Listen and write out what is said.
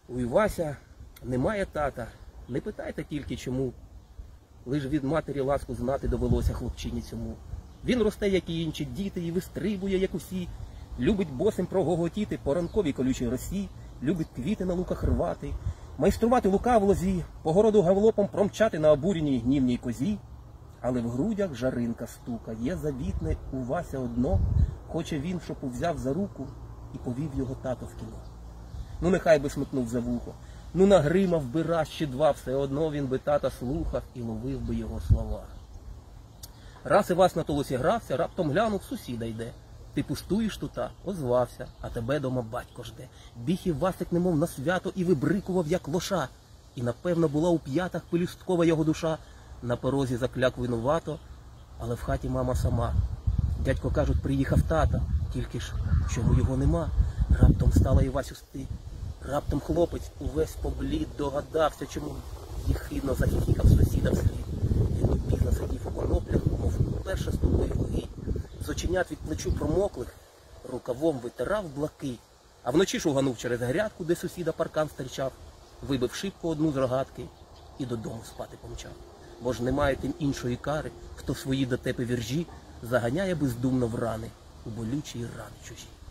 У Івася немає тата, не питайте тільки чому. Лиш від матері ласку знати довелося хлопчині цьому. Він росте, як і інші діти, і вистрибує, як усі. Любить босим прогоготіти по ранковій колючій росі, любить квіти на луках рвати, майструвати лука в лозі, по городу галопом промчати на обуреній гнівній козі. Але в грудях жаринка стука, є завітне у Вася одно, хоче він, щоб узяв за руку і повів його тато в кіно. Ну нехай би смикнув за вухо, ну нагримав би раз чи два, все одно він би тата слухав і ловив би його слова. Раз Івась на толосі грався, раптом глянув, сусіда йде. Ти пустуєш тута, озвався, а тебе дома батько жде. Біг Івасик немов на свято і вибрикував, як лоша. І, напевно, була у п'ятах пелюсткова його душа. На порозі закляк винувато, але в хаті мама сама. Дядько, кажуть, приїхав тата, тільки ж чому його нема. Раптом стала Івасю стид. Раптом хлопець увесь поблід, догадався, чому їхидно захихікав сусіда вслід. Він пізно сидів у коноплях, мов перше ступив вугій. З оченят від плечу промоклих рукавом витирав блакий. А вночі шуганув через грядку, де сусіда паркан стирчав, вибив шибку одну з рогатки і додому спати помчав. Бо ж немає тим іншої кари, хто свої дотепи віржі заганяє бездумно в рани, у болючі рани чужі.